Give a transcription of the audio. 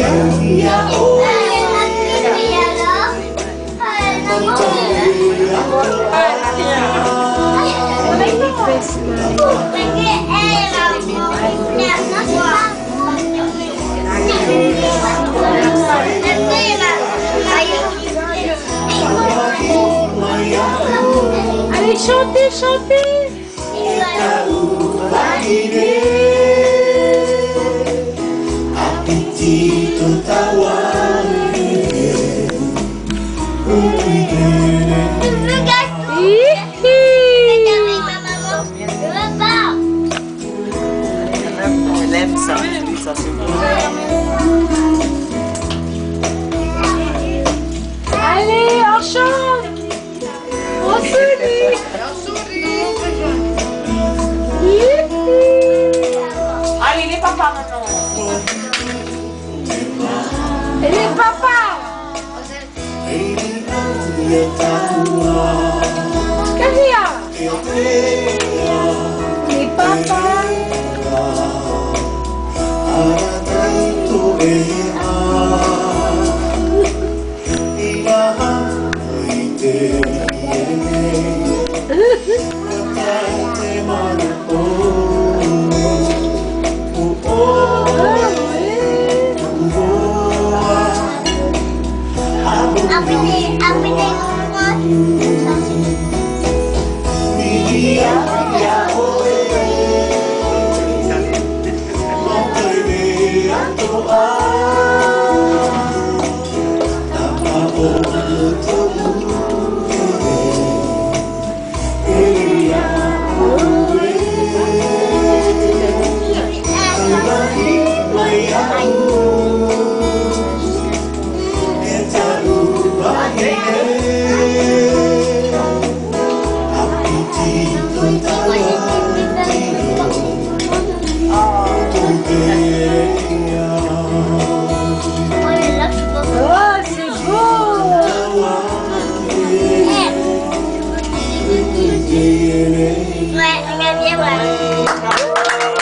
Allez, chantez, chantez. Elle aime ça. Ça Allez, on chante. On sourit. Allez, les papas maintenant. Et les papas. Qu'est-ce qu'il y a? Les papas. Ouais, regarde bien, ouais.